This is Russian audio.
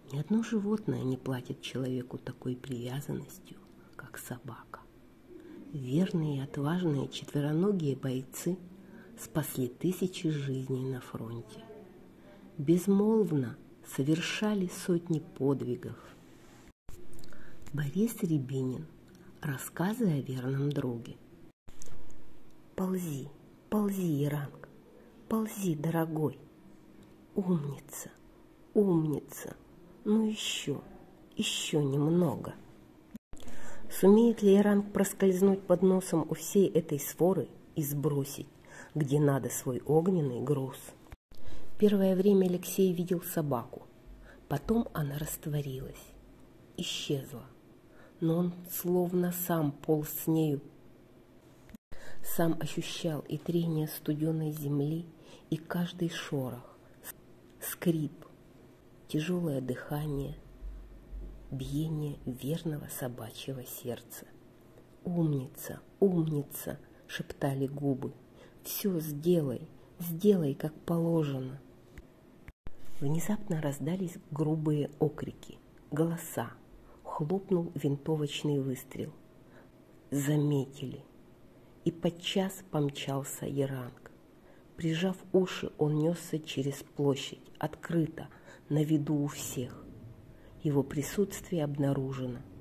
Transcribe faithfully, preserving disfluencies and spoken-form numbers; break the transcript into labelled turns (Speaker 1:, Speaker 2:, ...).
Speaker 1: Ни одно животное не платит человеку такой привязанностью, как собака. Верные и отважные четвероногие бойцы спасли тысячи жизней на фронте. Безмолвно совершали сотни подвигов. Борис Рябинин. Рассказы о верном друге. Ползи, ползи, Яранг, ползи, дорогой. Умница, умница, ну еще, еще немного. Сумеет ли Яранг проскользнуть под носом у всей этой своры и сбросить, где надо, свой огненный груз? Первое время Алексей видел собаку, потом она растворилась, исчезла, но он словно сам полз с нею, сам ощущал и трение студеной земли, и каждый шорох, скрип, тяжелое дыхание, биение верного собачьего сердца. «Умница, умница!» — шептали губы. «Все сделай, сделай, как положено!» Внезапно раздались грубые окрики, голоса. Хлопнул винтовочный выстрел. Заметили. И подчас помчался Яранг. Прижав уши, он несся через площадь, открыто, на виду у всех. Его присутствие обнаружено.